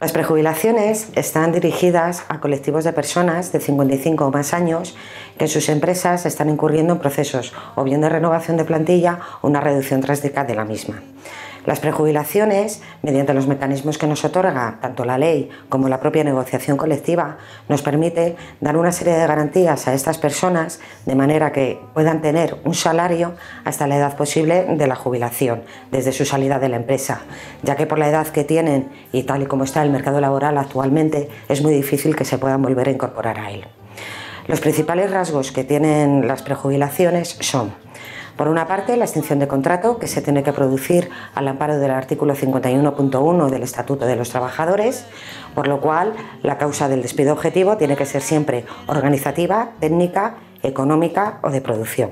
Las prejubilaciones están dirigidas a colectivos de personas de 55 o más años que en sus empresas están incurriendo en procesos o bien de renovación de plantilla o una reducción drástica de la misma. Las prejubilaciones, mediante los mecanismos que nos otorga tanto la ley como la propia negociación colectiva, nos permite dar una serie de garantías a estas personas de manera que puedan tener un salario hasta la edad posible de la jubilación, desde su salida de la empresa, ya que por la edad que tienen y tal y como está el mercado laboral actualmente, es muy difícil que se puedan volver a incorporar a él. Los principales rasgos que tienen las prejubilaciones son: por una parte, la extinción de contrato, que se tiene que producir al amparo del artículo 51.1 del Estatuto de los Trabajadores, por lo cual la causa del despido objetivo tiene que ser siempre organizativa, técnica, económica o de producción.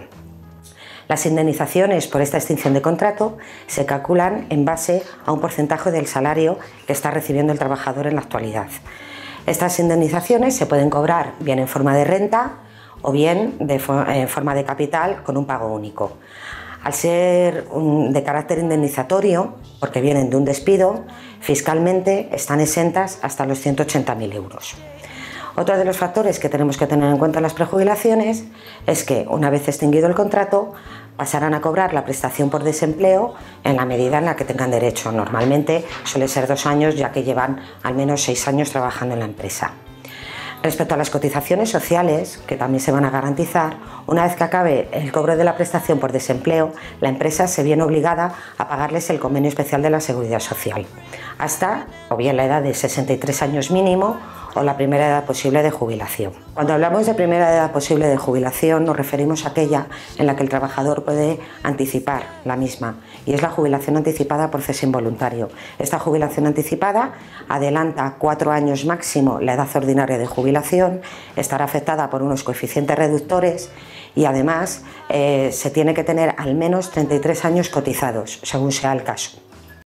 Las indemnizaciones por esta extinción de contrato se calculan en base a un porcentaje del salario que está recibiendo el trabajador en la actualidad. Estas indemnizaciones se pueden cobrar bien en forma de renta o bien en forma de capital con un pago único. Al ser de carácter indemnizatorio, porque vienen de un despido, fiscalmente están exentas hasta los 180.000 euros. Otro de los factores que tenemos que tener en cuenta en las prejubilaciones es que, una vez extinguido el contrato, pasarán a cobrar la prestación por desempleo en la medida en la que tengan derecho. Normalmente suele ser 2 años, ya que llevan al menos 6 años trabajando en la empresa. Respecto a las cotizaciones sociales, que también se van a garantizar, una vez que acabe el cobro de la prestación por desempleo, la empresa se viene obligada a pagarles el convenio especial de la Seguridad Social, hasta o bien la edad de 63 años mínimo o la primera edad posible de jubilación. Cuando hablamos de primera edad posible de jubilación, nos referimos a aquella en la que el trabajador puede anticipar la misma, y es la jubilación anticipada por cese involuntario. Esta jubilación anticipada adelanta 4 años máximo la edad ordinaria de jubilación, estará afectada por unos coeficientes reductores y además se tiene que tener al menos 33 años cotizados, según sea el caso.